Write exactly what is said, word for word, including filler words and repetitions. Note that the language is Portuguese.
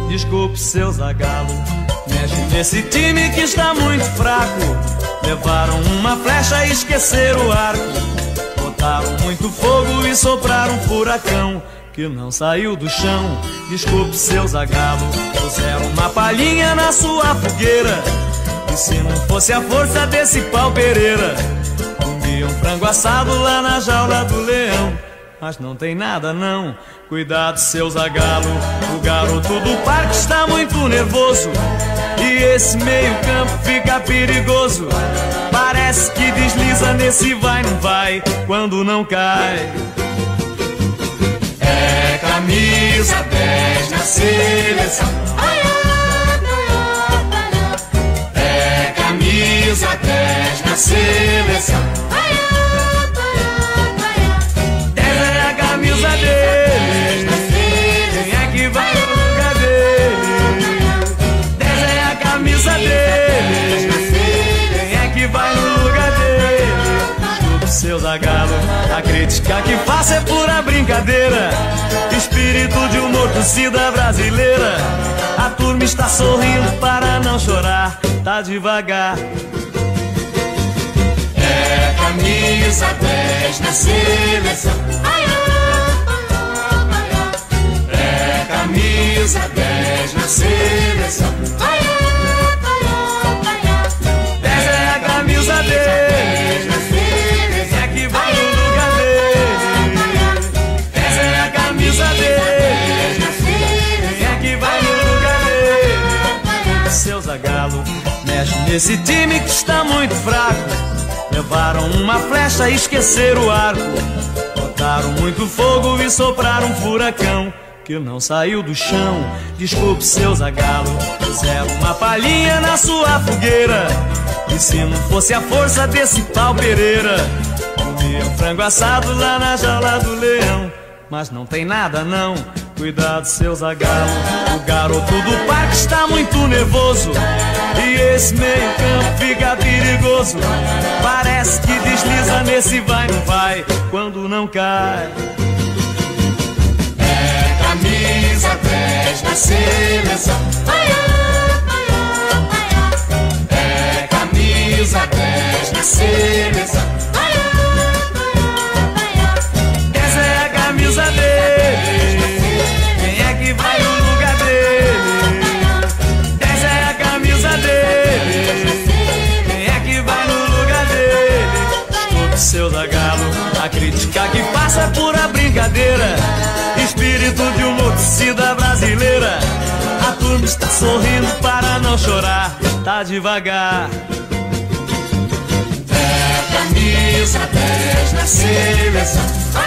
Desculpe, seu Zagallo, mexe nesse time que está muito fraco. Levaram uma flecha e esqueceram o arco. Botaram muito fogo e sopraram um furacão que não saiu do chão. Desculpe, seu Zagallo, puseram uma palhinha na sua fogueira. E se não fosse a força desse pau Pereira, comiam frango assado lá na jaula do leão. Mas não tem nada não, cuidado, seu Zagallo, o garoto do parque está muito nervoso. E esse meio campo fica perigoso. Parece que desliza nesse vai não vai, quando não cai. É camisa dez na seleção. É camisa dez na seleção. Camisa dele, quem é que vai no lugar dele? dez é a camisa dele, quem é que vai no lugar dele? Desculpe, seu Zagallo, a crítica que faço é pura brincadeira. Espírito de humor, torcida brasileira. A turma está sorrindo para não chorar, tá devagar. É camisa dez na seleção. Camisa dez na seleção. dez é a camisa dele, quem é que vai no lugar dele? dez é a camisa dele, quem é que vai no lugar dele? Seu Zagallo, mexe nesse time que está muito fraco. Levaram uma flecha e esqueceram o arco. Botaram muito fogo e sopraram um furacão que não saiu do chão. Desculpe, seu Zagallo, puseram uma palhinha na sua fogueira. E se não fosse a força desse pau Pereira, comiam frango assado lá na jaula do leão. Mas não tem nada não, cuidado, seu Zagallo, o garoto do parque está muito nervoso. E esse meio campo fica perigoso. Parece que desliza nesse vai não vai, quando não cai. Camisa dez na seleção. É camisa dez na seleção. Essa é a camisa dele, quem é que vai no lugar dele? Essa é a camisa dele, quem é que vai no lugar dele? Desculpe, seu Zagallo, a crítica que passa é pura brincadeira. Espírito de humor, torcida brasileira. A turma está sorrindo para não chorar, tá devagar. É camisa dez na seleção.